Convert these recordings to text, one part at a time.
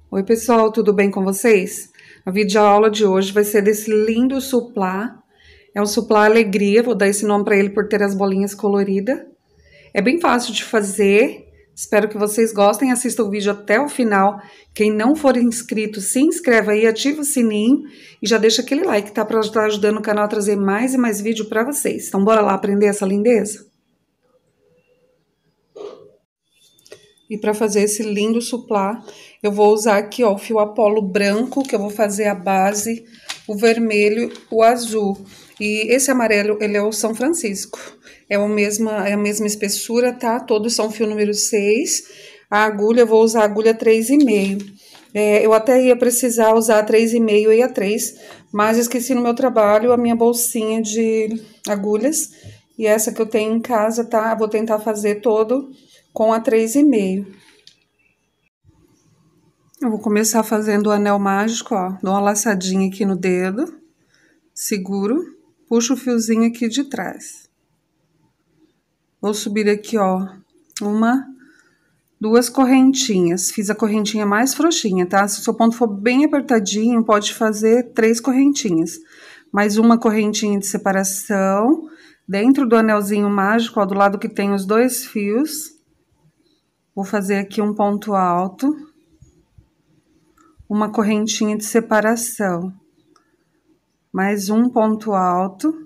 Oi pessoal, tudo bem com vocês? A videoaula de hoje vai ser desse lindo suplá. É o suplá Alegria, vou dar esse nome para ele por ter as bolinhas coloridas. É bem fácil de fazer, espero que vocês gostem, assistam o vídeo até o final. Quem não for inscrito, se inscreve aí, ativa o sininho e já deixa aquele like, tá? Para estar ajudando o canal a trazer mais e mais vídeo para vocês. Então bora lá aprender essa lindeza? E para fazer esse lindo suplá, eu vou usar aqui, ó, o fio Apolo branco, que eu vou fazer a base, o vermelho, o azul. E esse amarelo, ele é o São Francisco. É a mesma espessura, tá? Todos são fio número 6. A agulha, eu vou usar a agulha 3,5. Eu até ia precisar usar a 3,5 e a 3, mas esqueci no meu trabalho a minha bolsinha de agulhas. E essa que eu tenho em casa, tá? Vou tentar fazer todo com a 3,5. Eu vou começar fazendo o anel mágico, ó. Dou uma laçadinha aqui no dedo, seguro, puxo o fiozinho aqui de trás. Vou subir aqui, ó, duas correntinhas. Fiz a correntinha mais frouxinha, tá? Se o seu ponto for bem apertadinho, pode fazer 3 correntinhas. Mais uma correntinha de separação. Dentro do anelzinho mágico, ó, do lado que tem os 2 fios. Vou fazer aqui um ponto alto. Uma correntinha de separação. Mais um ponto alto.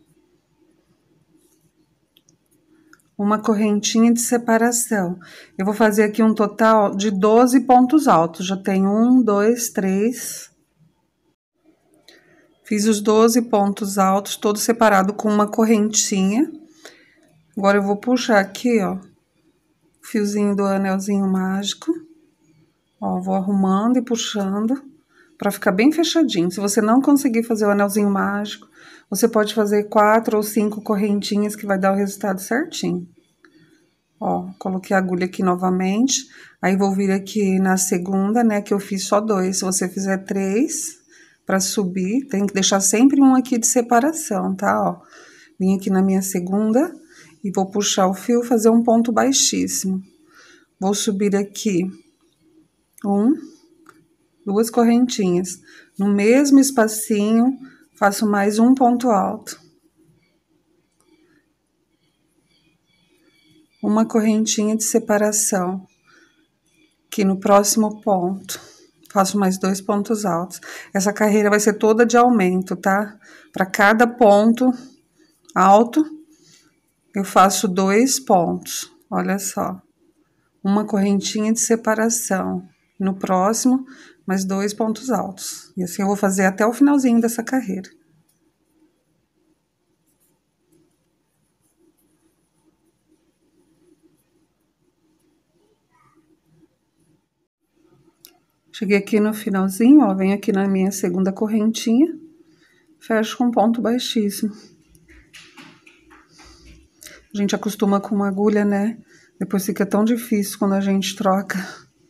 Uma correntinha de separação. Eu vou fazer aqui um total de 12 pontos altos. Já tenho 1, 2, 3. Fiz os 12 pontos altos, todo separado com uma correntinha. Agora eu vou puxar aqui, ó, o fiozinho do anelzinho mágico. Ó, vou arrumando e puxando para ficar bem fechadinho. Se você não conseguir fazer o anelzinho mágico, você pode fazer 4 ou 5 correntinhas que vai dar o resultado certinho. Ó, coloquei a agulha aqui novamente. Aí, vou vir aqui na segunda, né, que eu fiz só 2. Se você fizer 3, para subir, tem que deixar sempre um aqui de separação, tá? Ó, vim aqui na minha segunda e vou puxar o fio, fazer um ponto baixíssimo. Vou subir aqui 2 correntinhas. No mesmo espacinho, faço mais um ponto alto. Uma correntinha de separação. Aqui no próximo ponto, faço mais 2 pontos altos. Essa carreira vai ser toda de aumento, tá? Para cada ponto alto, eu faço 2 pontos. Olha só. Uma correntinha de separação. No próximo, mais 2 pontos altos. E assim eu vou fazer até o finalzinho dessa carreira. Cheguei aqui no finalzinho, ó, venho aqui na minha segunda correntinha, fecho com ponto baixíssimo. A gente acostuma com uma agulha, né? Depois fica tão difícil quando a gente troca.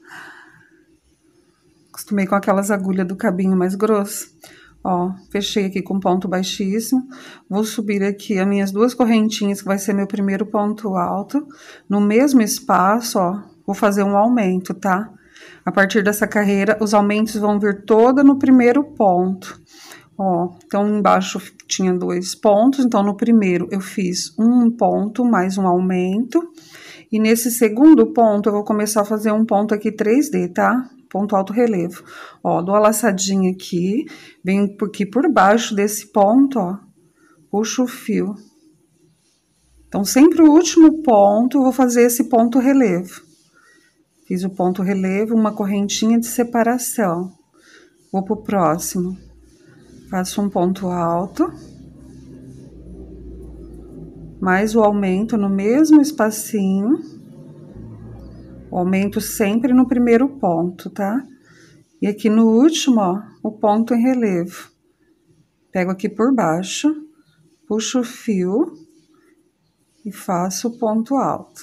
Acostumei com aquelas agulhas do cabinho mais grosso. Ó, fechei aqui com ponto baixíssimo. Vou subir aqui as minhas 2 correntinhas, que vai ser meu primeiro ponto alto. No mesmo espaço, ó, vou fazer um aumento, tá? A partir dessa carreira, os aumentos vão vir toda no primeiro ponto. Ó, então, embaixo tinha 2 pontos, então no primeiro eu fiz um ponto mais um aumento. E nesse segundo ponto, eu vou começar a fazer um ponto aqui 3D, tá? Ponto alto relevo. Ó, dou a laçadinha aqui, venho aqui por baixo desse ponto, ó, puxo o fio. Então, sempre o último ponto, eu vou fazer esse ponto relevo. Fiz o ponto relevo, uma correntinha de separação. Vou pro próximo. Faço um ponto alto. Mais o aumento no mesmo espacinho. O aumento sempre no primeiro ponto, tá? E aqui no último, ó, o ponto em relevo. Pego aqui por baixo, puxo o fio e faço o ponto alto.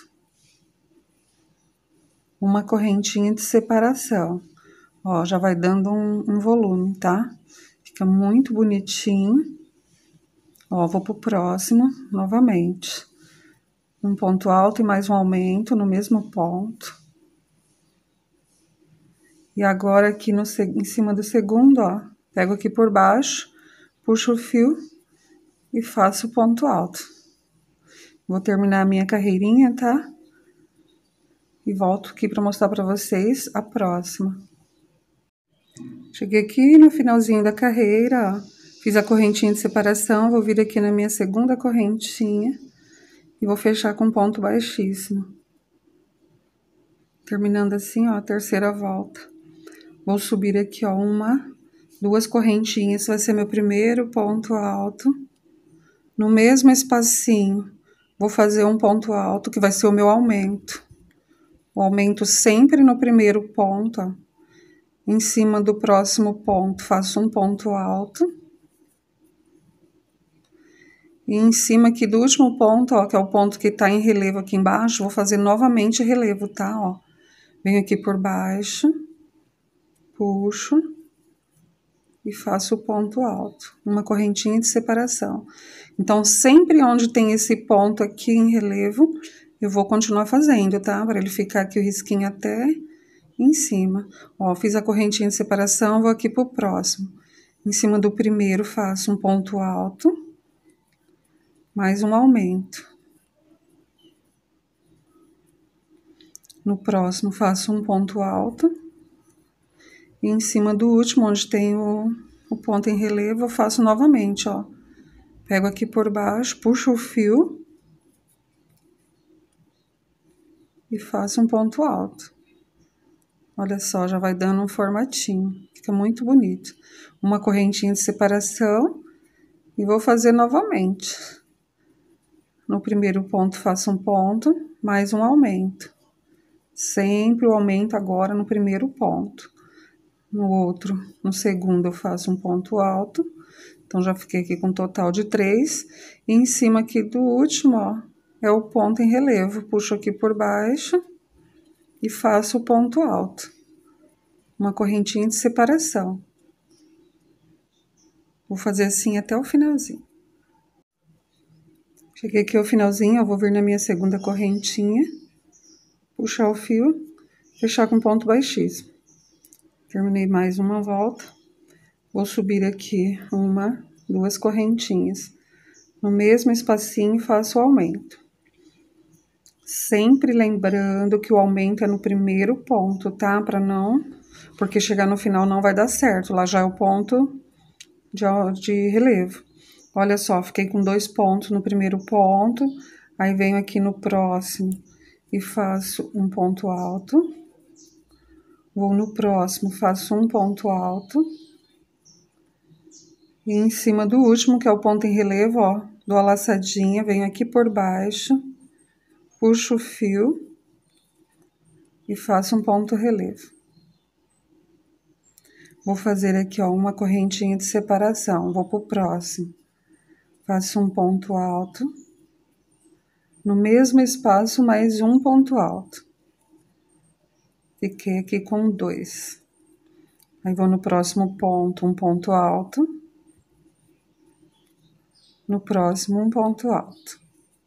Uma correntinha de separação. Ó, já vai dando um volume, tá? Fica muito bonitinho. Ó, vou pro próximo, novamente. Um ponto alto e mais um aumento no mesmo ponto. E agora aqui em cima do segundo, ó, pego aqui por baixo, puxo o fio e faço o ponto alto. Vou terminar a minha carreirinha, tá? E volto aqui para mostrar para vocês a próxima. Cheguei aqui no finalzinho da carreira, ó, fiz a correntinha de separação, vou vir aqui na minha segunda correntinha e vou fechar com ponto baixíssimo. Terminando assim, ó, a terceira volta. Vou subir aqui, ó, duas correntinhas, vai ser meu primeiro ponto alto. No mesmo espacinho, vou fazer um ponto alto, que vai ser o meu aumento. O aumento sempre no primeiro ponto, ó. Em cima do próximo ponto, faço um ponto alto. E em cima aqui do último ponto, ó, que é o ponto que tá em relevo aqui embaixo, vou fazer novamente relevo, tá, ó. Venho aqui por baixo, puxo e faço o ponto alto, uma correntinha de separação. Então, sempre onde tem esse ponto aqui em relevo, eu vou continuar fazendo, tá? Para ele ficar aqui o risquinho até em cima. Ó, fiz a correntinha de separação, vou aqui pro próximo. Em cima do primeiro, faço um ponto alto, mais um aumento. No próximo, faço um ponto alto. E em cima do último, onde tem o ponto em relevo, eu faço novamente, ó. Pego aqui por baixo, puxo o fio e faço um ponto alto. Olha só, já vai dando um formatinho, fica muito bonito. Uma correntinha de separação e vou fazer novamente. No primeiro ponto, faço um ponto, mais um aumento. Sempre o aumento agora no primeiro ponto. No outro, no segundo, eu faço um ponto alto. Então, já fiquei aqui com um total de 3. E em cima aqui do último, ó, é o ponto em relevo. Puxo aqui por baixo e faço o ponto alto. Uma correntinha de separação. Vou fazer assim até o finalzinho. Cheguei aqui ao finalzinho, eu vou vir na minha segunda correntinha, puxar o fio, fechar com ponto baixíssimo. Terminei mais uma volta. Vou subir aqui duas correntinhas. No mesmo espacinho, faço o aumento. Sempre lembrando que o aumento é no primeiro ponto, tá? Porque chegar no final não vai dar certo. Lá já é o ponto de relevo. Olha só, fiquei com 2 pontos no primeiro ponto. Aí venho aqui no próximo e faço um ponto alto. Vou no próximo, faço um ponto alto. E em cima do último, que é o ponto em relevo, ó, dou a laçadinha, venho aqui por baixo, puxo o fio e faço um ponto relevo. Vou fazer aqui, ó, uma correntinha de separação, vou pro próximo. Faço um ponto alto. No mesmo espaço, mais um ponto alto. Fiquei aqui com 2. Aí, vou no próximo ponto, um ponto alto. No próximo, um ponto alto.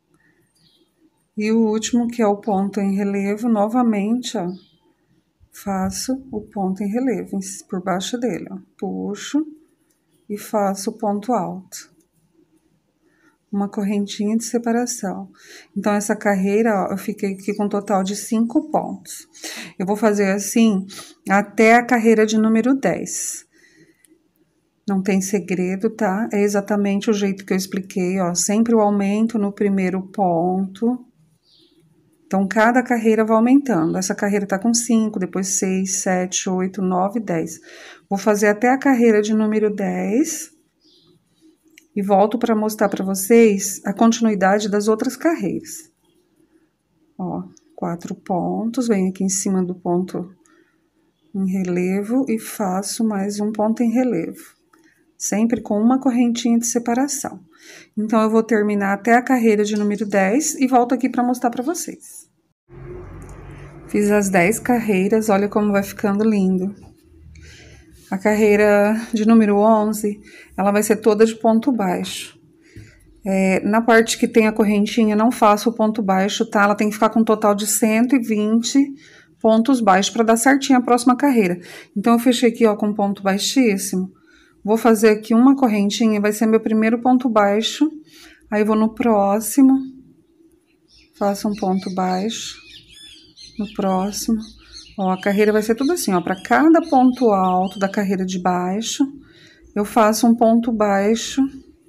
E o último, que é o ponto em relevo, novamente, ó, faço o ponto em relevo por baixo dele, ó. Puxo e faço o ponto alto. Uma correntinha de separação. Então, essa carreira, ó, eu fiquei aqui com um total de 5 pontos. Eu vou fazer assim até a carreira de número 10. Não tem segredo, tá? É exatamente o jeito que eu expliquei, ó. Sempre o aumento no primeiro ponto. Então, cada carreira vai aumentando. Essa carreira tá com 5, depois 6, 7, 8, 9, 10. Vou fazer até a carreira de número 10. E volto para mostrar para vocês a continuidade das outras carreiras. Ó, 4 pontos, venho aqui em cima do ponto em relevo e faço mais um ponto em relevo. Sempre com uma correntinha de separação. Então, eu vou terminar até a carreira de número 10 e volto aqui para mostrar para vocês. Fiz as 10 carreiras, olha como vai ficando lindo. A carreira de número 11, ela vai ser toda de ponto baixo. Na parte que tem a correntinha, não faço o ponto baixo, tá? Ela tem que ficar com um total de 120 pontos baixos para dar certinho a próxima carreira. Então, eu fechei aqui, ó, com ponto baixíssimo. Vou fazer aqui uma correntinha, vai ser meu primeiro ponto baixo. Aí, vou no próximo, faço um ponto baixo. No próximo, ó, a carreira vai ser tudo assim, ó, para cada ponto alto da carreira de baixo, eu faço um ponto baixo.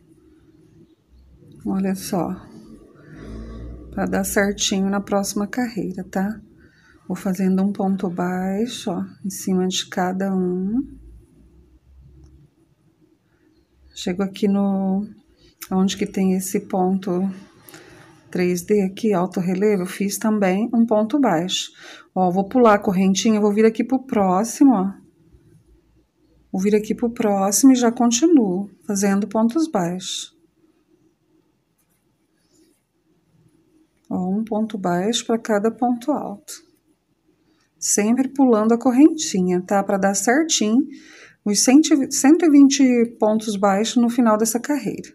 Olha só, para dar certinho na próxima carreira, tá? Vou fazendo um ponto baixo, ó, em cima de cada um. Chego aqui no... onde que tem esse ponto 3D aqui, alto relevo, eu fiz também um ponto baixo. Ó, vou pular a correntinha, vou vir aqui pro próximo, ó. Vou vir aqui pro próximo e já continuo fazendo pontos baixos. Ó, um ponto baixo para cada ponto alto. Sempre pulando a correntinha, tá? Para dar certinho os 120 pontos baixos no final dessa carreira.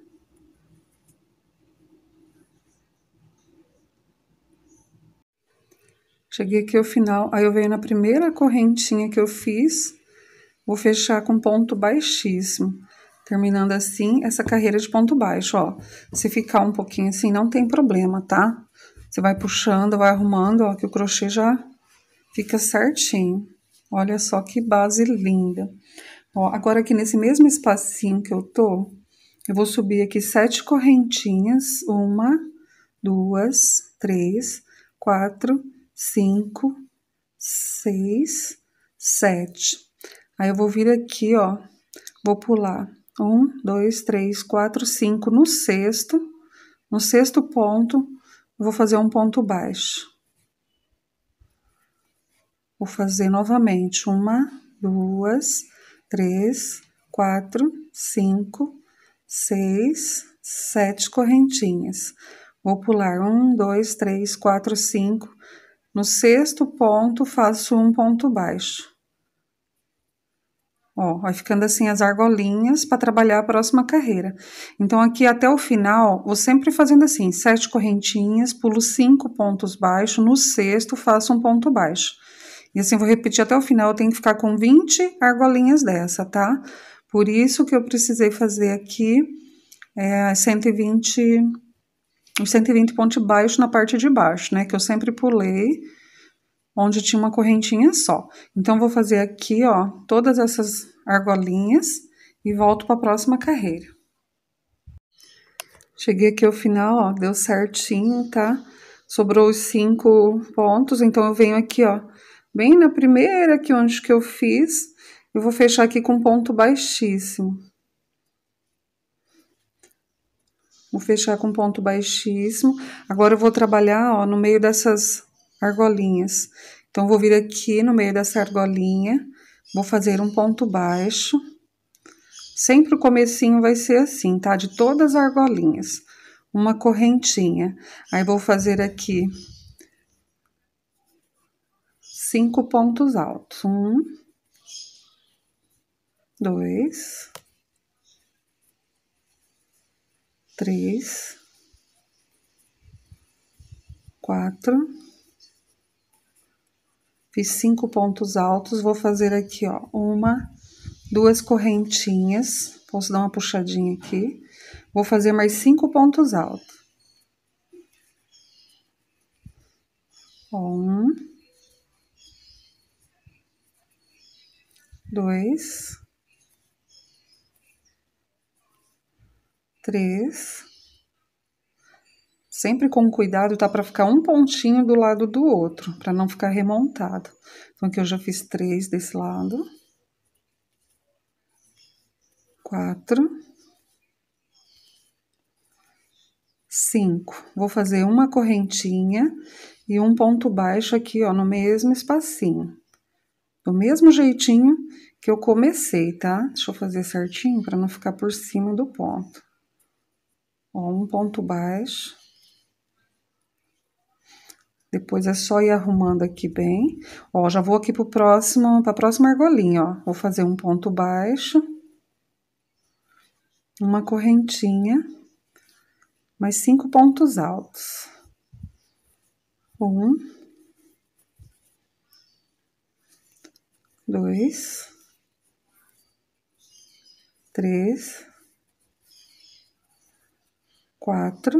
Cheguei aqui ao final, aí eu venho na primeira correntinha que eu fiz, vou fechar com ponto baixíssimo, terminando assim essa carreira de ponto baixo, ó. Se ficar um pouquinho assim, não tem problema, tá? Você vai puxando, vai arrumando, ó, que o crochê já fica certinho. Olha só que base linda. Ó, agora aqui nesse mesmo espacinho que eu tô, eu vou subir aqui 7 correntinhas, 1, 2, 3, 4, 5, 6, 7. Aí eu vou vir aqui, ó, vou pular 1, 2, 3, 4, 5 no sexto ponto, vou fazer um ponto baixo. Vou fazer novamente 1, 2, 3, 4, 5, 6, 7 correntinhas. Vou pular 1, 2, 3, 4, 5. No sexto ponto, faço um ponto baixo. Ó, vai ficando assim as argolinhas para trabalhar a próxima carreira. Então, aqui até o final, vou sempre fazendo assim, 7 correntinhas, pulo 5 pontos baixos, no sexto faço um ponto baixo. E assim, vou repetir até o final, eu tenho que ficar com 20 argolinhas dessa, tá? Por isso que eu precisei fazer aqui os 120 pontos baixos na parte de baixo, né? Que eu sempre pulei onde tinha uma correntinha só. Então, vou fazer aqui, ó, todas essas argolinhas e volto para a próxima carreira. Cheguei aqui ao final, ó, deu certinho, tá? Sobrou os 5 pontos, então eu venho aqui, ó, bem na primeira aqui onde que eu fiz, eu vou fechar aqui com ponto baixíssimo. Vou fechar com ponto baixíssimo. Agora eu vou trabalhar, ó, no meio dessas argolinhas. Então, vou vir aqui no meio dessa argolinha, vou fazer um ponto baixo. Sempre o comecinho vai ser assim, tá? De todas as argolinhas. Uma correntinha. Aí, vou fazer aqui 5 pontos altos. 1, 2, 3, 4. Fiz 5 pontos altos, vou fazer aqui, ó, 1, 2 correntinhas. Posso dar uma puxadinha aqui. Vou fazer mais 5 pontos altos. Ó, 1, 2, 3. Sempre com cuidado, tá? Para ficar um pontinho do lado do outro, para não ficar remontado. Então, aqui eu já fiz 3 desse lado. 4. 5. Vou fazer uma correntinha e um ponto baixo aqui, ó, no mesmo espacinho. Do mesmo jeitinho que eu comecei, tá? Deixa eu fazer certinho para não ficar por cima do ponto. Ó, um ponto baixo. Depois é só ir arrumando aqui bem. Ó, já vou aqui para a próxima argolinha, ó. Vou fazer um ponto baixo. Uma correntinha. Mais 5 pontos altos. 1, 2, 3, 4,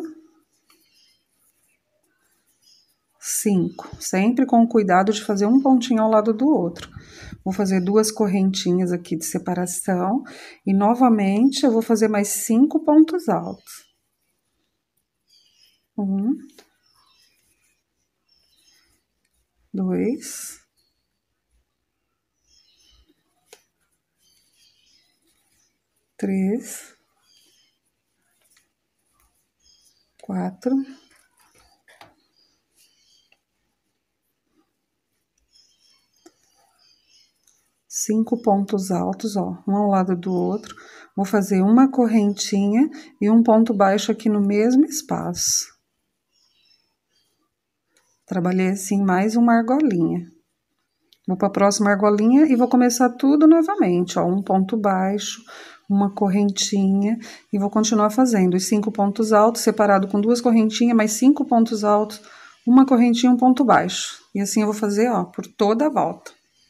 5. Sempre com cuidado de fazer um pontinho ao lado do outro. Vou fazer 2 correntinhas aqui de separação e novamente eu vou fazer mais 5 pontos altos. 1, 2, 3, 4, 5 pontos altos, ó, um ao lado do outro. Vou fazer uma correntinha e um ponto baixo aqui no mesmo espaço. Trabalhei assim mais uma argolinha. Vou para a próxima argolinha e vou começar tudo novamente, ó, um ponto baixo, uma correntinha e vou continuar fazendo os 5 pontos altos separado com 2 correntinhas, mais 5 pontos altos, uma correntinha, um ponto baixo. E assim eu vou fazer, ó, por toda a volta.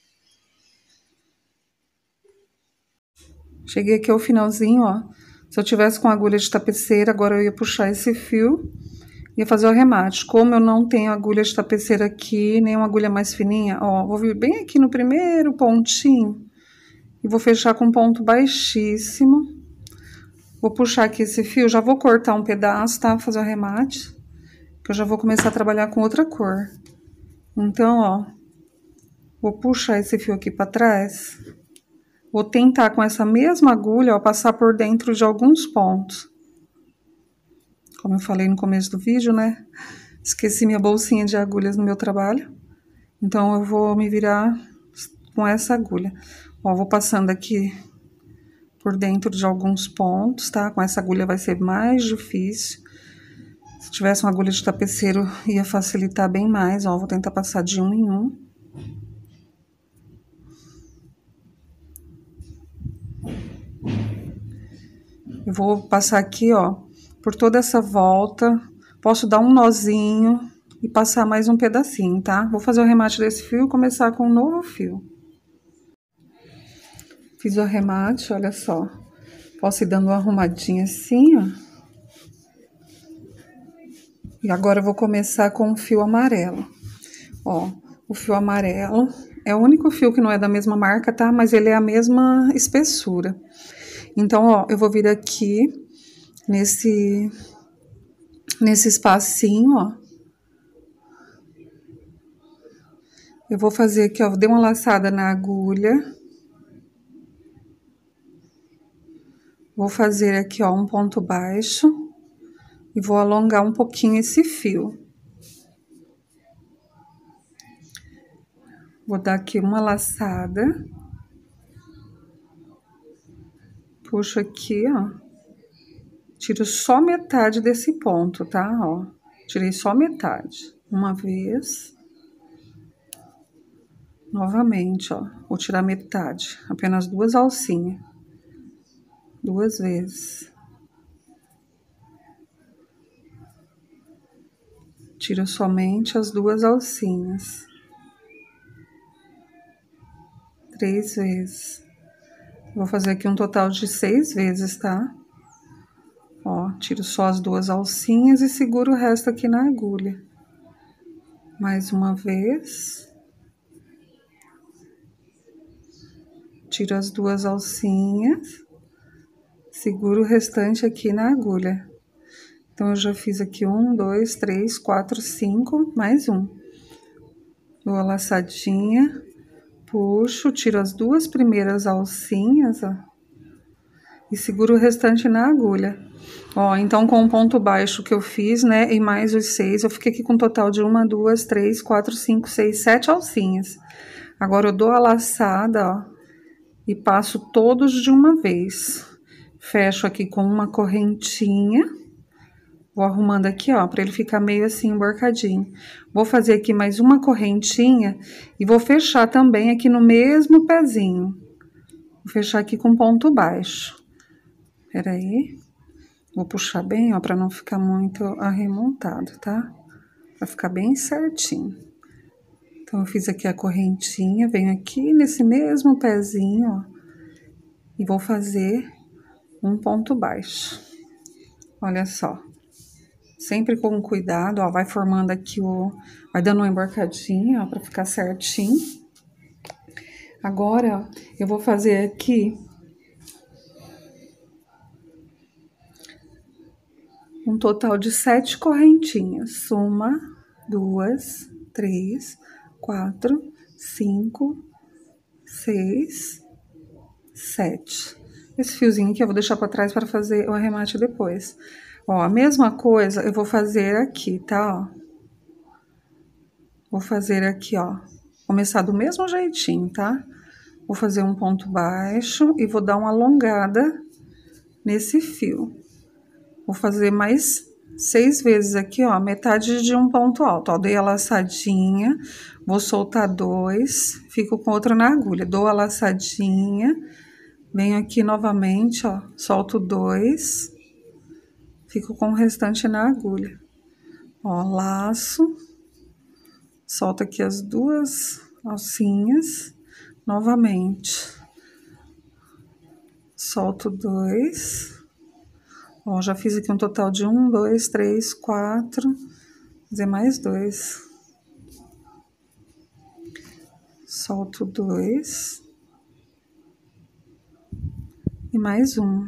Cheguei aqui ao finalzinho, ó. Se eu tivesse com agulha de tapeceira, agora eu ia puxar esse fio e ia fazer o arremate. Como eu não tenho agulha de tapeceira aqui, nem uma agulha mais fininha, ó, vou vir bem aqui no primeiro pontinho e vou fechar com um ponto baixíssimo. Vou puxar aqui esse fio, já vou cortar um pedaço, tá? Fazer o arremate, que eu já vou começar a trabalhar com outra cor. Então, ó, vou puxar esse fio aqui pra trás. Vou tentar com essa mesma agulha, ó, passar por dentro de alguns pontos. Como eu falei no começo do vídeo, né? Esqueci minha bolsinha de agulhas no meu trabalho. Então, eu vou me virar com essa agulha. Ó, vou passando aqui por dentro de alguns pontos, tá? Com essa agulha vai ser mais difícil. Se tivesse uma agulha de tapeceiro, ia facilitar bem mais, ó. Vou tentar passar de um em um. Eu vou passar aqui, ó, por toda essa volta. Posso dar um nozinho e passar mais um pedacinho, tá? Vou fazer o arremate desse fio e começar com um novo fio. Fiz o arremate, olha só. Posso ir dando uma arrumadinha assim, ó. E agora eu vou começar com o fio amarelo. Ó, o fio amarelo é o único fio que não é da mesma marca, tá? Mas ele é a mesma espessura. Então, ó, eu vou vir aqui nesse espacinho, ó. Eu vou fazer aqui, ó, dei uma laçada na agulha. Vou fazer aqui, ó, um ponto baixo. E vou alongar um pouquinho esse fio. Vou dar aqui uma laçada. Puxo aqui, ó. Tiro só metade desse ponto, tá? Ó, tirei só metade. Uma vez. Novamente, ó. Vou tirar metade. Apenas 2 alcinhas. 2 vezes. Tiro somente as 2 alcinhas. 3 vezes. Vou fazer aqui um total de 6 vezes, tá? Ó, tiro só as 2 alcinhas e seguro o resto aqui na agulha. Mais uma vez. Tiro as 2 alcinhas. Seguro o restante aqui na agulha. Então, eu já fiz aqui 1, 2, 3, 4, 5, mais um. Dou a laçadinha, puxo, tiro as 2 primeiras alcinhas, ó. E seguro o restante na agulha. Ó, então com o ponto baixo que eu fiz, né, e mais os 6, eu fiquei aqui com um total de 1, 2, 3, 4, 5, 6, 7 alcinhas. Agora eu dou a laçada, ó, e passo todos de uma vez. Fecho aqui com uma correntinha. Vou arrumando aqui, ó, pra ele ficar meio assim, emborcadinho. Vou fazer aqui mais uma correntinha e vou fechar também aqui no mesmo pezinho. Vou fechar aqui com ponto baixo. Pera aí. Vou puxar bem, ó, pra não ficar muito arremontado, tá? Pra ficar bem certinho. Então, eu fiz aqui a correntinha, venho aqui nesse mesmo pezinho, ó, e vou fazer um ponto baixo. Olha só. Sempre com cuidado, ó, vai formando aqui vai dando uma emborcadinha, ó, pra ficar certinho. Agora, ó, eu vou fazer aqui um total de 7 correntinhas. 1, 2, 3, 4, 5, 6, 7. Esse fiozinho aqui eu vou deixar pra trás para fazer o arremate depois. Ó, a mesma coisa eu vou fazer aqui, tá, ó? Vou fazer aqui, ó, começar do mesmo jeitinho, tá? Vou fazer um ponto baixo e vou dar uma alongada nesse fio. Vou fazer mais 6 vezes aqui, ó, metade de um ponto alto, ó. Dei a laçadinha, vou soltar 2, fico com outro na agulha. Dou a laçadinha, venho aqui novamente, ó, solto 2, fico com o restante na agulha. Ó, laço, solto aqui as 2 alcinhas, novamente. Solto 2. Ó, já fiz aqui um total de 1, 2, 3, 4. Vou fazer mais 2. Solto 2. E mais 1.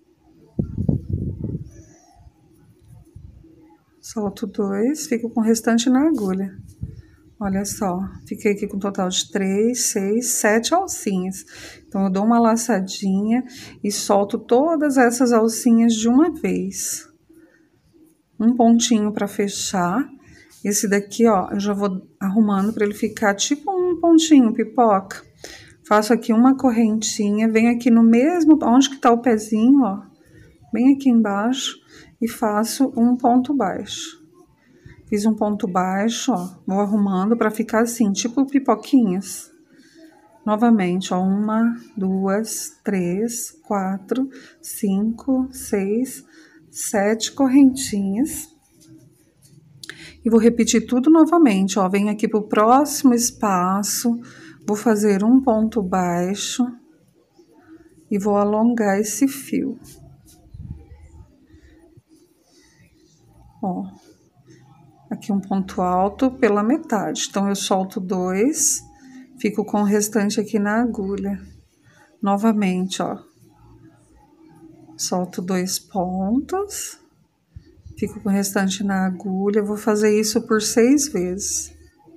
Solto 2, fico com o restante na agulha. Olha só, fiquei aqui com um total de 3, 6, 7 alcinhas. Então, eu dou uma laçadinha e solto todas essas alcinhas de uma vez. Um pontinho para fechar. Esse daqui, ó, eu já vou arrumando para ele ficar tipo um pontinho pipoca. Faço aqui uma correntinha, venho aqui no mesmo, onde que tá o pezinho, ó, bem aqui embaixo, e faço um ponto baixo. Fiz um ponto baixo, ó, vou arrumando para ficar assim, tipo pipoquinhas. Novamente, ó, 1, 2, 3, 4, 5, 6, 7 correntinhas. E vou repetir tudo novamente, ó, venho aqui pro próximo espaço, vou fazer um ponto baixo e vou alongar esse fio. Ó, aqui um ponto alto pela metade, então eu solto 2, fico com o restante aqui na agulha. Novamente, ó, solto 2 pontos, fico com o restante na agulha, vou fazer isso por 6 vezes.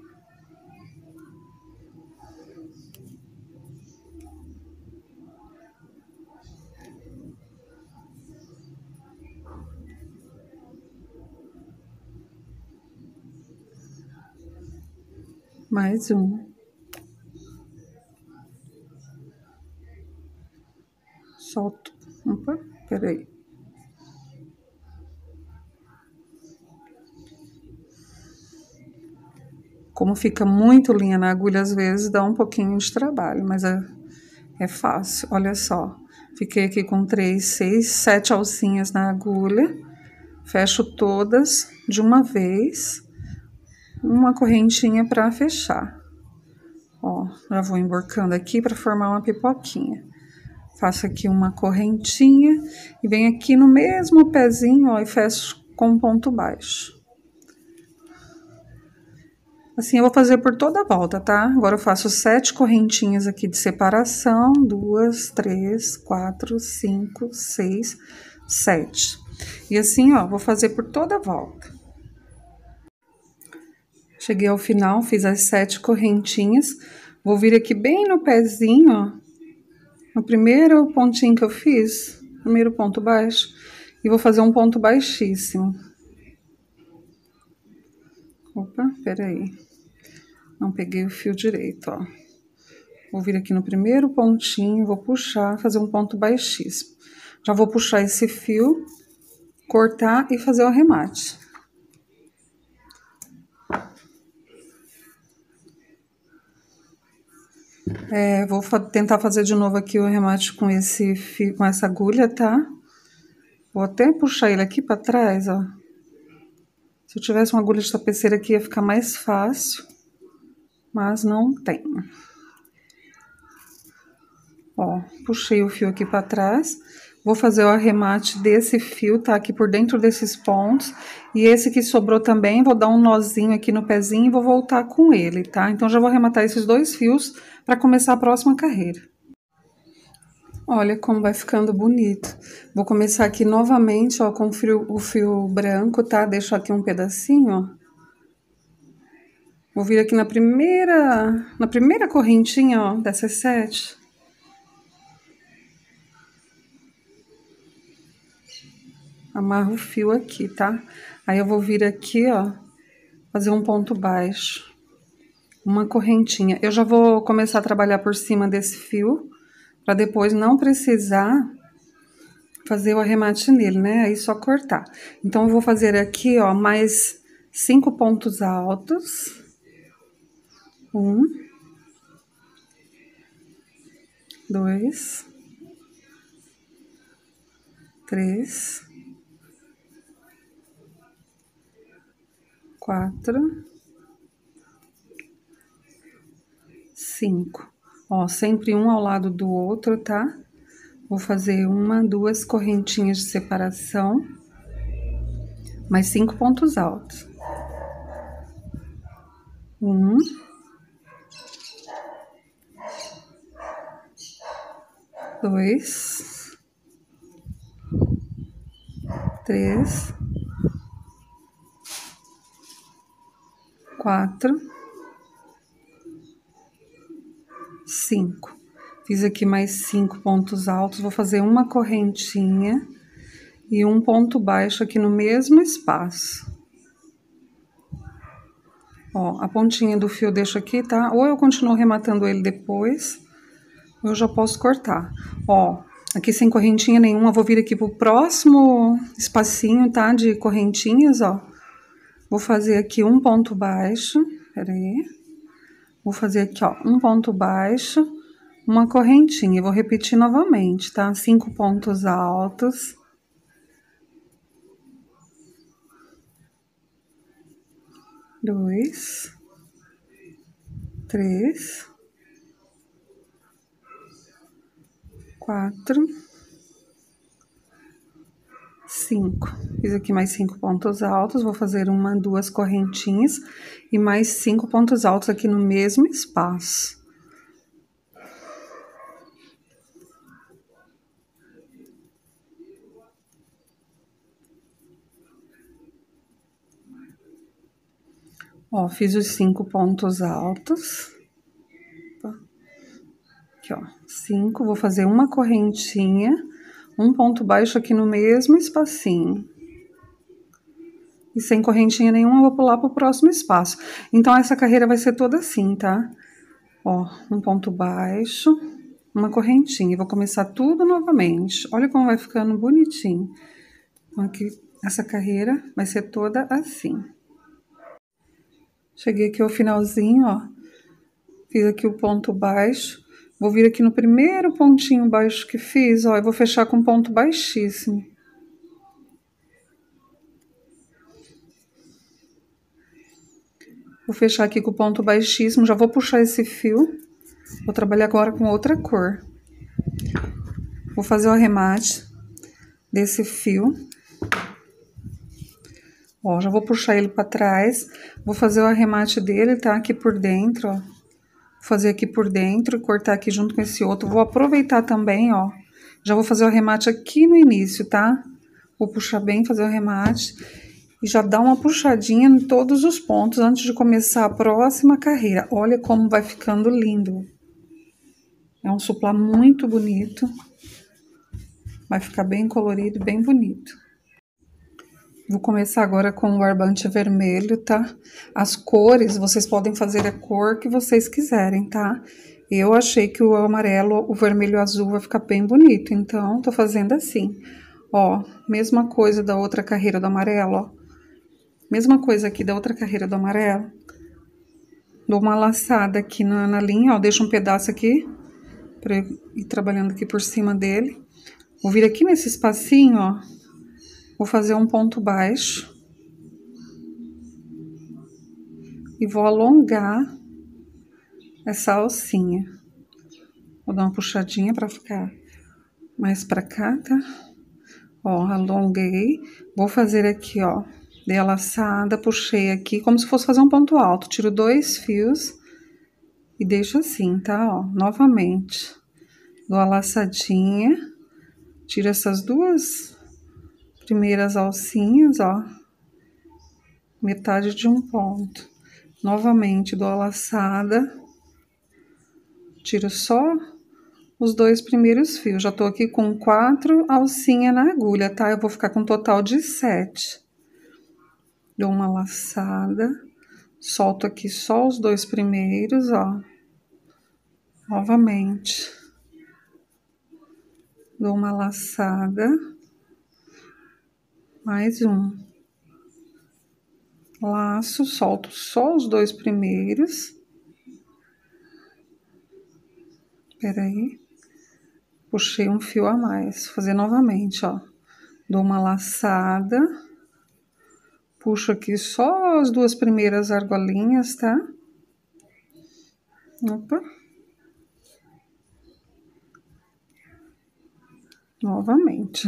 Mais um. Solto. Opa, peraí. Como fica muito linha na agulha, às vezes dá um pouquinho de trabalho, mas é fácil. Olha só, fiquei aqui com 3, 6, 7 alcinhas na agulha. Fecho todas de uma vez. Uma correntinha para fechar. Ó, já vou emborcando aqui para formar uma pipoquinha. Faço aqui uma correntinha e venho aqui no mesmo pezinho, ó, e fecho com um ponto baixo. Assim, eu vou fazer por toda a volta, tá? Agora eu faço 7 correntinhas aqui de separação. 2, 3, 4, 5, 6, 7. E assim, ó, vou fazer por toda a volta. Cheguei ao final, fiz as 7 correntinhas. Vou vir aqui bem no pezinho, ó. No primeiro pontinho que eu fiz, primeiro ponto baixo. E vou fazer um ponto baixíssimo. Opa, peraí. Não peguei o fio direito, ó. Vou vir aqui no primeiro pontinho, vou puxar, fazer um ponto baixíssimo. Já vou puxar esse fio, cortar e fazer o arremate. Vou tentar fazer de novo aqui o arremate com esse fio, com essa agulha, tá? Vou até puxar ele aqui pra trás, ó. Se eu tivesse uma agulha de tapeceira aqui, ia ficar mais fácil. mas não tem. Ó, puxei o fio aqui pra trás. Vou fazer o arremate desse fio, tá? Aqui por dentro desses pontos. E esse que sobrou também, vou dar um nozinho aqui no pezinho e vou voltar com ele, tá? Então, já vou arrematar esses 2 fios para começar a próxima carreira. Olha como vai ficando bonito. Vou começar aqui novamente, ó, com o fio branco, tá? Deixo aqui um pedacinho, ó. Vou vir aqui na primeira correntinha, ó, dessas 7. Amarro o fio aqui, tá? Aí eu vou vir aqui, ó, fazer um ponto baixo, uma correntinha. Eu já vou começar a trabalhar por cima desse fio, para depois não precisar fazer o arremate nele, né? Aí só cortar. Então, eu vou fazer aqui, ó, mais 5 pontos altos. 1, 2, 3, 4, 5. Ó, sempre um ao lado do outro, tá? Vou fazer 1, 2 correntinhas de separação, mais 5 pontos altos. 1, 2, 3, 4, 5. Fiz aqui mais 5 pontos altos, vou fazer uma correntinha e um ponto baixo aqui no mesmo espaço. Ó, a pontinha do fio eu deixo aqui, tá? Ou eu continuo rematando ele depois, ou eu já posso cortar. Ó, aqui sem correntinha nenhuma, vou vir aqui pro próximo espacinho, tá? De correntinhas, ó. Vou fazer aqui um ponto baixo, peraí. Vou fazer aqui, ó, um ponto baixo, uma correntinha. Vou repetir novamente, tá? 5 pontos altos. 2, 3, 4, 5. Fiz aqui mais 5 pontos altos, vou fazer 1, 2 correntinhas e mais 5 pontos altos aqui no mesmo espaço. Ó, fiz os 5 pontos altos. Aqui, ó, 5, vou fazer uma correntinha, um ponto baixo aqui no mesmo espacinho. E sem correntinha nenhuma, eu vou pular pro próximo espaço. Então, essa carreira vai ser toda assim, tá? Ó, um ponto baixo, uma correntinha. Vou começar tudo novamente. Olha como vai ficando bonitinho. Então, aqui, essa carreira vai ser toda assim. Cheguei aqui ao finalzinho, ó. Fiz aqui o ponto baixo. Vou vir aqui no primeiro pontinho baixo que fiz, ó. Eu vou fechar com ponto baixíssimo. Vou fechar aqui com o ponto baixíssimo. Já vou puxar esse fio. Vou trabalhar agora com outra cor. Vou fazer o arremate desse fio. Ó, já vou puxar ele pra trás, vou fazer o arremate dele, tá? Aqui por dentro, ó. Vou fazer aqui por dentro e cortar aqui junto com esse outro. Vou aproveitar também, ó. Já vou fazer o arremate aqui no início, tá? Vou puxar bem, fazer o arremate. E já dá uma puxadinha em todos os pontos antes de começar a próxima carreira. Olha como vai ficando lindo. É um suplá muito bonito. Vai ficar bem colorido, bem bonito. Vou começar agora com o barbante vermelho, tá? As cores, vocês podem fazer a cor que vocês quiserem, tá? Eu achei que o amarelo, o vermelho e o azul vai ficar bem bonito, então tô fazendo assim. Ó, mesma coisa da outra carreira do amarelo, ó. Mesma coisa aqui da outra carreira do amarelo. Dou uma laçada aqui na linha, ó, deixo um pedaço aqui pra eu ir trabalhando aqui por cima dele. Vou vir aqui nesse espacinho, ó. Vou fazer um ponto baixo. E vou alongar essa alcinha. Vou dar uma puxadinha pra ficar mais pra cá, tá? Ó, alonguei. Vou fazer aqui, ó. Dei a laçada, puxei aqui, como se fosse fazer um ponto alto. Tiro 2 fios e deixo assim, tá? Ó, novamente. Dou a laçadinha. Tiro essas duas primeiras alcinhas, ó. Metade de um ponto. Novamente, dou a laçada. Tiro só os 2 primeiros fios. Já tô aqui com 4 alcinhas na agulha, tá? Eu vou ficar com um total de 7. Dou uma laçada. Solto aqui só os 2 primeiros, ó. Novamente. Dou uma laçada. Mais um. Laço, solto só os 2 primeiros. Peraí. Puxei um fio a mais. Vou fazer novamente, ó. Dou uma laçada. Puxo aqui só as 2 primeiras argolinhas, tá? Opa. Novamente.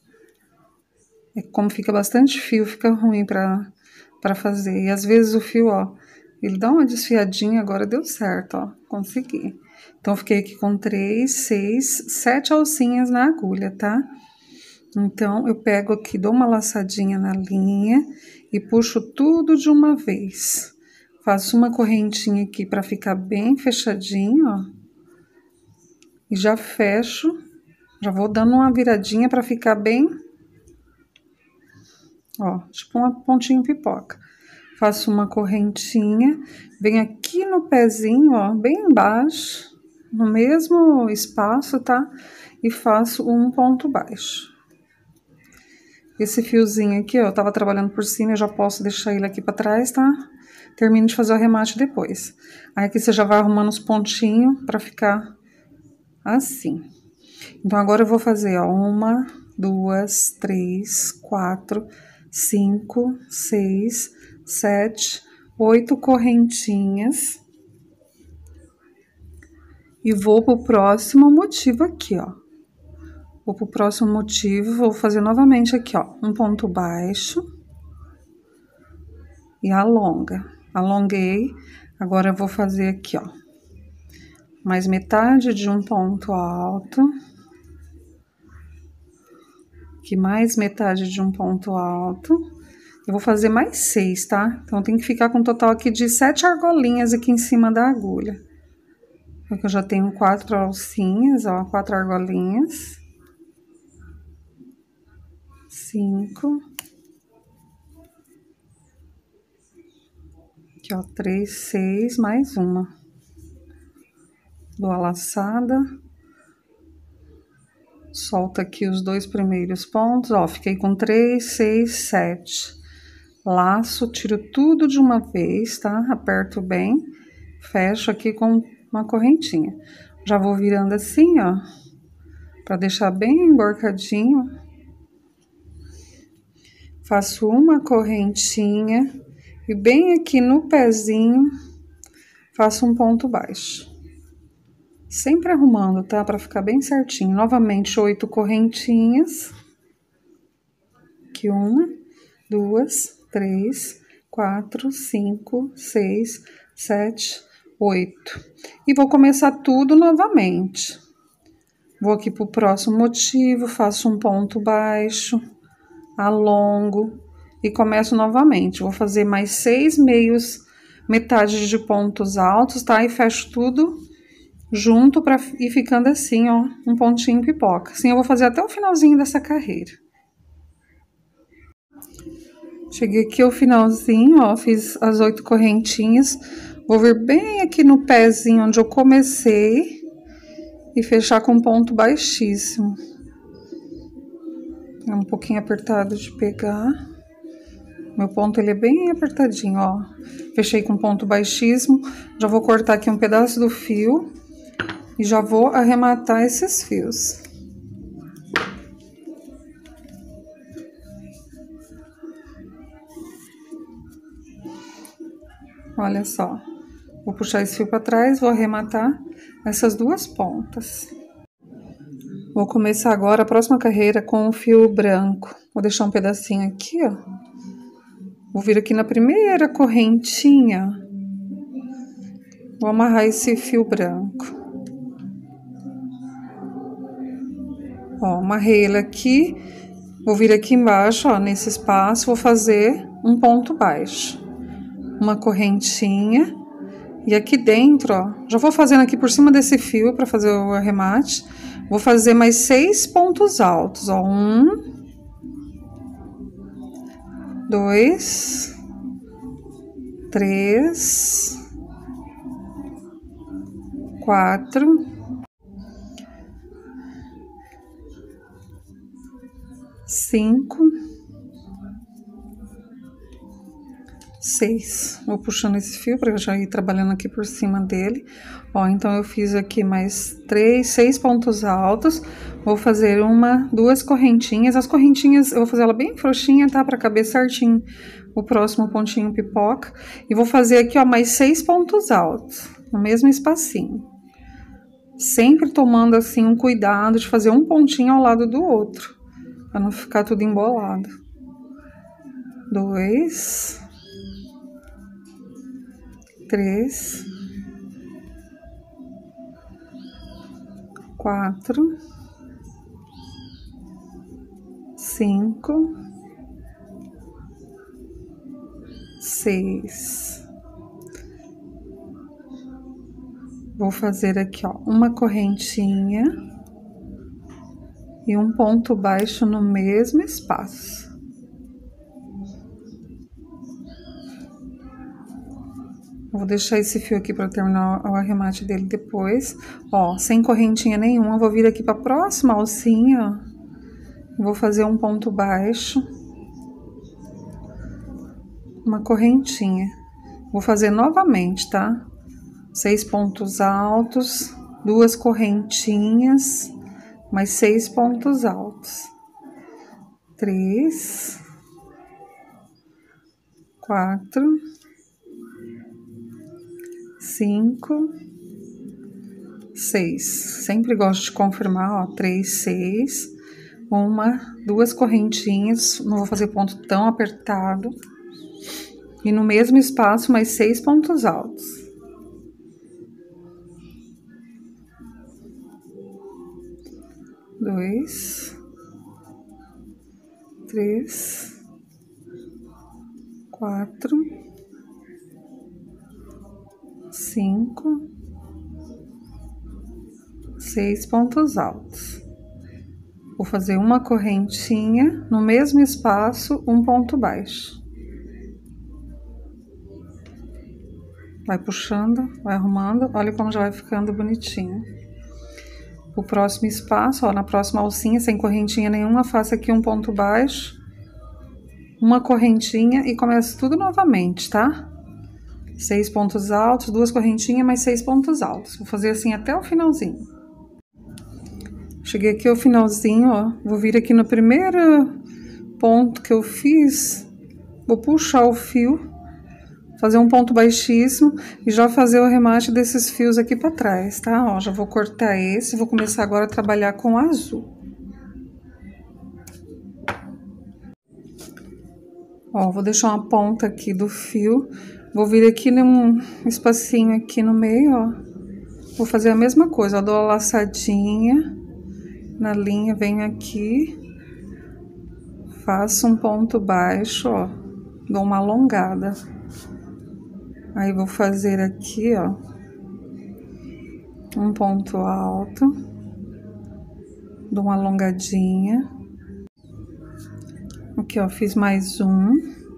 É como fica bastante fio, fica ruim pra fazer. E às vezes o fio, ó, ele dá uma desfiadinha, agora deu certo, ó. Consegui. Então, fiquei aqui com 3, 6, 7 alcinhas na agulha, tá? Então, eu pego aqui, dou uma laçadinha na linha e puxo tudo de uma vez. Faço uma correntinha aqui pra ficar bem fechadinho, ó. E já fecho, já vou dando uma viradinha pra ficar bem, ó, tipo uma pontinha pipoca. Faço uma correntinha, venho aqui no pezinho, ó, bem embaixo, no mesmo espaço, tá? E faço um ponto baixo. Esse fiozinho aqui, ó, eu tava trabalhando por cima, eu já posso deixar ele aqui pra trás, tá? Termino de fazer o arremate depois. Aí aqui você já vai arrumando os pontinhos pra ficar assim. Então, agora eu vou fazer, ó, 1, 2, 3, 4, 5, 6, 7, 8 correntinhas. E vou pro próximo motivo aqui, ó. Vou pro próximo motivo, vou fazer novamente aqui, ó, um ponto baixo. E alonga. Alonguei. Agora eu vou fazer aqui, ó, mais metade de um ponto alto. Aqui mais metade de um ponto alto. Eu vou fazer mais 6, tá? Então, tem que ficar com um total aqui de 7 argolinhas aqui em cima da agulha. Porque eu já tenho 4 alcinhas, ó, 4 argolinhas. 5. Aqui, ó, 3, 6, mais uma. Dou a laçada. Solto aqui os 2 primeiros pontos, ó, fiquei com 3, 6, 7. Laço, tiro tudo de uma vez, tá? Aperto bem, fecho aqui com uma correntinha. Já vou virando assim, ó, pra deixar bem emborcadinho. Faço uma correntinha e bem aqui no pezinho faço um ponto baixo. Sempre arrumando, tá? Pra ficar bem certinho. Novamente, 8 correntinhas. Aqui 1, 2, 3, 4, 5, 6, 7, 8. E vou começar tudo novamente. Vou aqui pro próximo motivo, faço um ponto baixo, alongo e começo novamente. Vou fazer mais 6 meios, metade de pontos altos, tá? E fecho tudo junto pra ir ficando assim, ó, um pontinho pipoca. Assim eu vou fazer até o finalzinho dessa carreira. Cheguei aqui ao finalzinho, ó, fiz as 8 correntinhas. Vou vir bem aqui no pezinho onde eu comecei e fechar com ponto baixíssimo. É um pouquinho apertado de pegar. Meu ponto, ele é bem apertadinho, ó. Fechei com ponto baixíssimo. Já vou cortar aqui um pedaço do fio e já vou arrematar esses fios. Olha só. Vou puxar esse fio para trás, vou arrematar essas duas pontas. Vou começar agora a próxima carreira com o fio branco. Vou deixar um pedacinho aqui, ó. Vou vir aqui na primeira correntinha. Vou amarrar esse fio branco. Ó, amarrei ele aqui. Vou vir aqui embaixo, ó, nesse espaço, vou fazer um ponto baixo. Uma correntinha. E aqui dentro, ó, já vou fazendo aqui por cima desse fio para fazer o arremate. Vou fazer mais 6 pontos altos, ó. 1, 2, 3, 4, 5, 6. Vou puxando esse fio para já ir trabalhando aqui por cima dele. Ó, então eu fiz aqui mais 6 pontos altos. Vou fazer 1, 2 correntinhas. As correntinhas eu vou fazer ela bem frouxinha, tá? Para caber certinho o próximo pontinho pipoca. E vou fazer aqui, ó, mais 6 pontos altos, no mesmo espacinho. Sempre tomando, assim, um cuidado de fazer um pontinho ao lado do outro, para não ficar tudo embolado. 2, 3, 4, 5, 6. Vou fazer aqui, ó, uma correntinha e um ponto baixo no mesmo espaço. Vou deixar esse fio aqui para terminar o arremate dele depois. Ó, sem correntinha nenhuma, vou vir aqui para a próxima alcinha, ó. Vou fazer um ponto baixo, uma correntinha. Vou fazer novamente, tá? 6 pontos altos, 2 correntinhas, mais 6 pontos altos. 3, 4, 5, 6. Sempre gosto de confirmar, ó, 3, 6. 1, 2 correntinhas, não vou fazer ponto tão apertado. E no mesmo espaço, mais 6 pontos altos. 2, 3, 4, 5, 6 pontos altos. Vou fazer uma correntinha, no mesmo espaço, um ponto baixo. Vai puxando, vai arrumando, olha como já vai ficando bonitinho. O próximo espaço, ó, na próxima alcinha, sem correntinha nenhuma, faço aqui um ponto baixo, uma correntinha e começo tudo novamente, tá? 6 pontos altos, 2 correntinhas, mais 6 pontos altos. Vou fazer assim até o finalzinho. Cheguei aqui ao finalzinho, ó, vou vir aqui no primeiro ponto que eu fiz, vou puxar o fio, fazer um ponto baixíssimo e já fazer o arremate desses fios aqui para trás, tá? Ó, já vou cortar esse, vou começar agora a trabalhar com o azul. Ó, vou deixar uma ponta aqui do fio, vou vir aqui num espacinho aqui no meio, ó. Vou fazer a mesma coisa, ó, dou a laçadinha na linha, venho aqui, faço um ponto baixo, ó, dou uma alongada. Aí, vou fazer aqui, ó, um ponto alto, dou uma alongadinha. Aqui, ó, fiz mais um.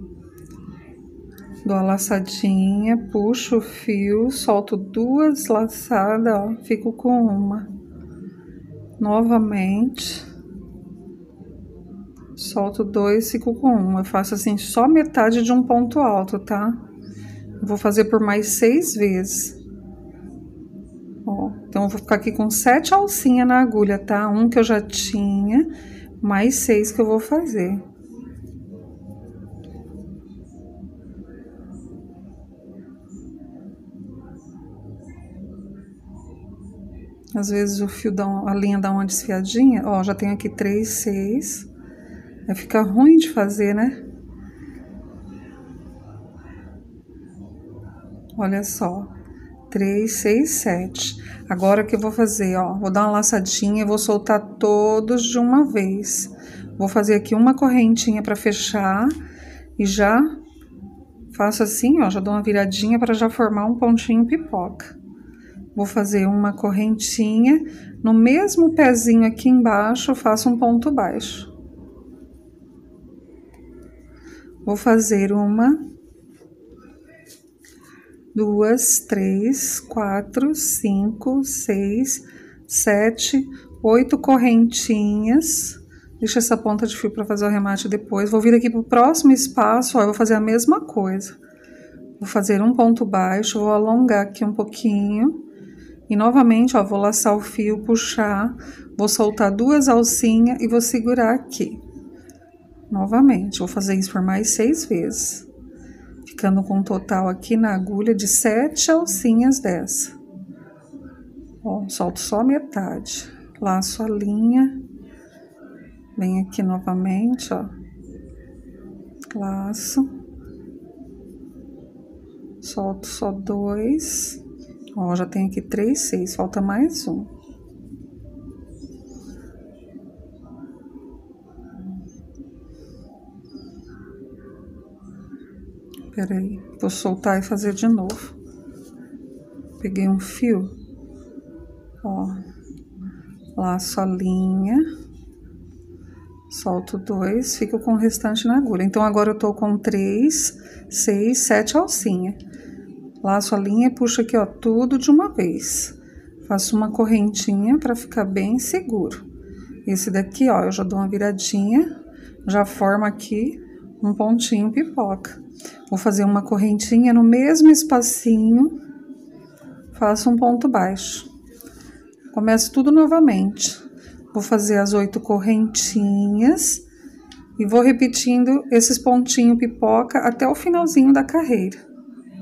Dou a laçadinha, puxo o fio, solto 2 laçadas, ó, fico com uma. Novamente. Solto 2, fico com uma. Eu faço assim, só metade de um ponto alto, tá? Vou fazer por mais 6 vezes. Ó, então, eu vou ficar aqui com 7 alcinhas na agulha, tá? Um que eu já tinha, mais 6 que eu vou fazer. Às vezes o fio a linha dá uma desfiadinha. Ó, já tenho aqui 3, 6. Aí fica ruim de fazer, né? Olha só. 3, 6, 7. Agora o que eu vou fazer, ó, vou dar uma laçadinha e vou soltar todos de uma vez. Vou fazer aqui uma correntinha para fechar e já faço assim, ó, já dou uma viradinha para já formar um pontinho pipoca. Vou fazer uma correntinha, no mesmo pezinho aqui embaixo, eu faço um ponto baixo. Vou fazer uma, 2, 3, 4, 5, 6, 7, 8 correntinhas. Deixa essa ponta de fio para fazer o arremate depois. Vou vir aqui pro próximo espaço, ó, eu vou fazer a mesma coisa. Vou fazer um ponto baixo, vou alongar aqui um pouquinho. E novamente, ó, vou laçar o fio, puxar, vou soltar 2 alcinhas e vou segurar aqui. Novamente, vou fazer isso por mais 6 vezes. Ficando com um total aqui na agulha de 7 alcinhas dessa. Ó, solto só metade. Laço a linha. Venho aqui novamente, ó. Laço. Solto só 2. Ó, já tem aqui 3, 6, falta mais um. Pera aí, vou soltar e fazer de novo. Peguei um fio, ó, laço a linha, solto 2, fico com o restante na agulha. Então, agora eu tô com 3, 6, 7 alcinhas. Laço a linha e puxo aqui, ó, tudo de uma vez. Faço uma correntinha para ficar bem seguro. Esse daqui, ó, eu já dou uma viradinha, já formo aqui um pontinho pipoca. Vou fazer uma correntinha no mesmo espacinho, faço um ponto baixo. Começo tudo novamente. Vou fazer as 8 correntinhas e vou repetindo esses pontinhos pipoca até o finalzinho da carreira.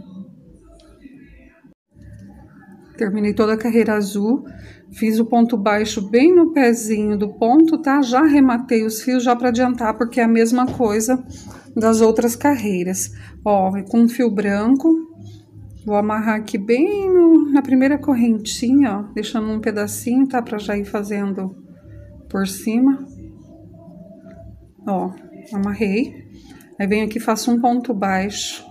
Terminei toda a carreira azul, fiz o ponto baixo bem no pezinho do ponto, tá? Já arrematei os fios já para adiantar, porque é a mesma coisa das outras carreiras. Ó, com um fio branco, vou amarrar aqui bem na primeira correntinha, ó, deixando um pedacinho, tá? Para já ir fazendo por cima. Ó, amarrei. Aí venho aqui, faço um ponto baixo,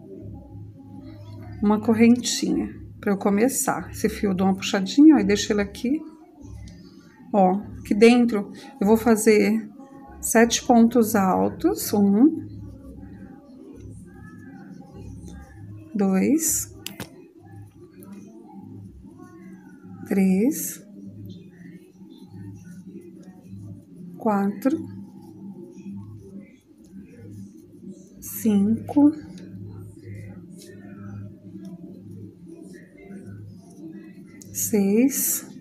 uma correntinha. Para eu começar, esse fio eu dou uma puxadinha, ó, e deixo ele aqui. Ó, aqui dentro eu vou fazer 7 pontos altos. 1, 2, 3, 4, 5, 6,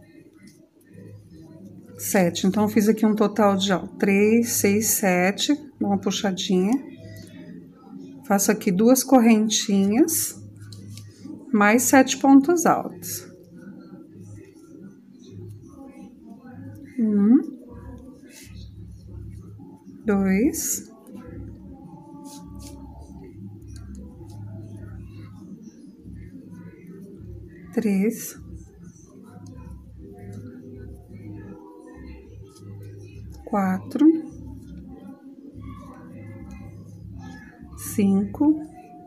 7. Então, eu fiz aqui um total de, ó, 3, 6, 7, dá uma puxadinha. Faço aqui 2 correntinhas, mais 7 pontos altos. 1, 2, 3, 4, 5,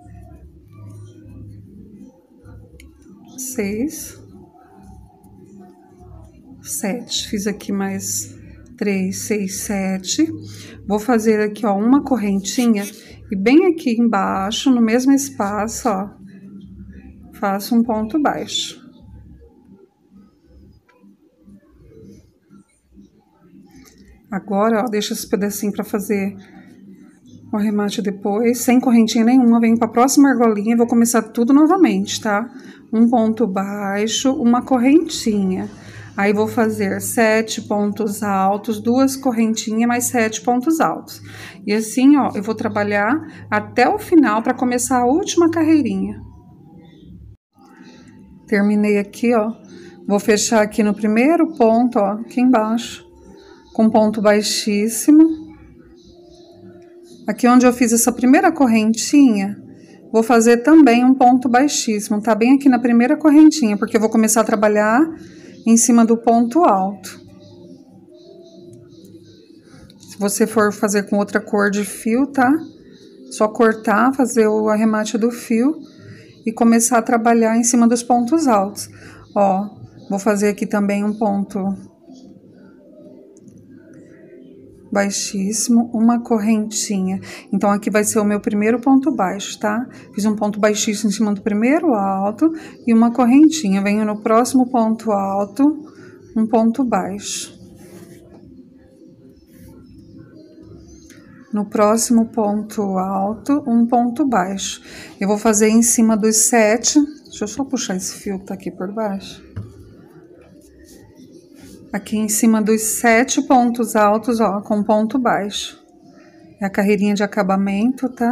6, 7. Fiz aqui mais 3, 6, 7. Vou fazer aqui, ó, uma correntinha e bem aqui embaixo, no mesmo espaço, ó, faço um ponto baixo. Agora, ó, deixa esse pedacinho para fazer o arremate depois, sem correntinha nenhuma, venho para a próxima argolinha e vou começar tudo novamente, tá? Um ponto baixo, uma correntinha. Aí, vou fazer 7 pontos altos, 2 correntinhas, mais 7 pontos altos. E assim, ó, eu vou trabalhar até o final para começar a última carreirinha. Terminei aqui, ó, Vou fechar aqui no primeiro ponto, ó, aqui embaixo, com ponto baixíssimo. Aqui onde eu fiz essa primeira correntinha, vou fazer também um ponto baixíssimo, tá bem aqui na primeira correntinha, porque eu vou começar a trabalhar em cima do ponto alto. Se você for fazer com outra cor de fio, tá? Só cortar, fazer o arremate do fio e começar a trabalhar em cima dos pontos altos. Ó, vou fazer aqui também um ponto baixíssimo, uma correntinha. Então, aqui vai ser o meu primeiro ponto baixo, tá? Fiz um ponto baixíssimo em cima do primeiro alto e uma correntinha. Venho no próximo ponto alto, um ponto baixo. No próximo ponto alto, um ponto baixo. Eu vou fazer em cima dos 7. Deixa eu só puxar esse fio que tá aqui por baixo. Aqui em cima dos 7 pontos altos, ó, com ponto baixo. É a carreirinha de acabamento, tá?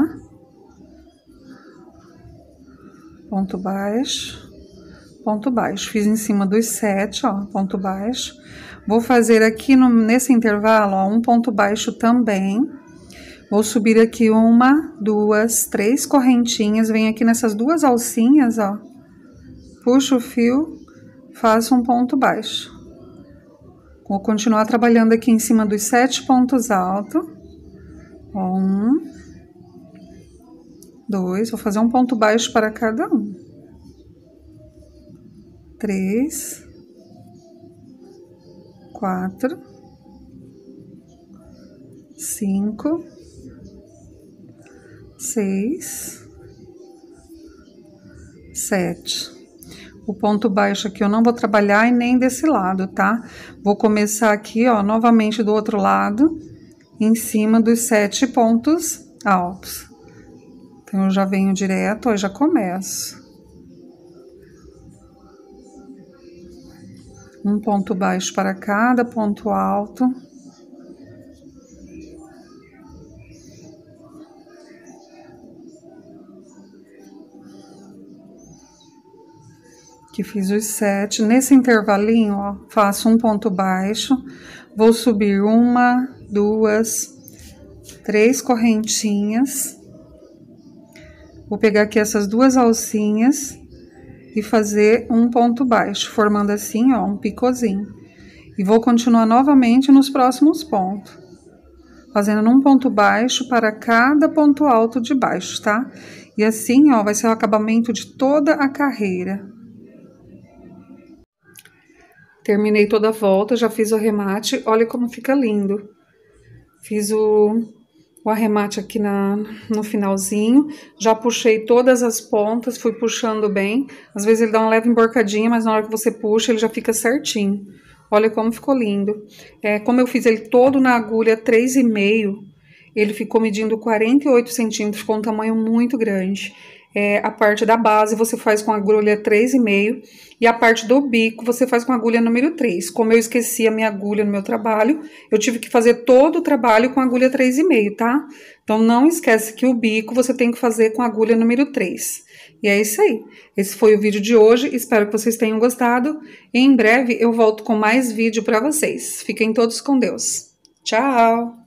Ponto baixo, ponto baixo. Fiz em cima dos 7, ó, ponto baixo. Vou fazer aqui nesse intervalo, ó, um ponto baixo também. Vou subir aqui 1, 2, 3 correntinhas. Venho aqui nessas duas alcinhas, ó. Puxo o fio, faço um ponto baixo. Vou continuar trabalhando aqui em cima dos 7 pontos altos. 1, 2, vou fazer um ponto baixo para cada um. 3, 4, 5, 6, 7. O ponto baixo aqui eu não vou trabalhar e nem desse lado, tá? Vou começar aqui, ó, novamente do outro lado, em cima dos 7 pontos altos. Então, eu já venho direto, ó, já começo. Um ponto baixo para cada ponto alto. Que fiz os 7, nesse intervalinho, ó, faço um ponto baixo, vou subir 1, 2, 3 correntinhas, vou pegar aqui essas duas alcinhas e fazer um ponto baixo, formando assim, ó, um picozinho. E vou continuar novamente nos próximos pontos, fazendo um ponto baixo para cada ponto alto de baixo, tá? E assim, ó, vai ser o acabamento de toda a carreira. Terminei toda a volta, já fiz o arremate, olha como fica lindo. Fiz o arremate aqui no finalzinho, já puxei todas as pontas, fui puxando bem. Às vezes ele dá uma leve emborcadinha, mas na hora que você puxa ele já fica certinho. Olha como ficou lindo. Como eu fiz ele todo na agulha 3,5, ele ficou medindo 48 centímetros, ficou um tamanho muito grande. A parte da base você faz com a agulha 3,5 e a parte do bico você faz com a agulha número 3. Como eu esqueci a minha agulha no meu trabalho, eu tive que fazer todo o trabalho com a agulha 3,5, tá? Então, não esquece que o bico você tem que fazer com a agulha número 3. E é isso aí. Esse foi o vídeo de hoje, espero que vocês tenham gostado. E em breve eu volto com mais vídeo para vocês. Fiquem todos com Deus. Tchau!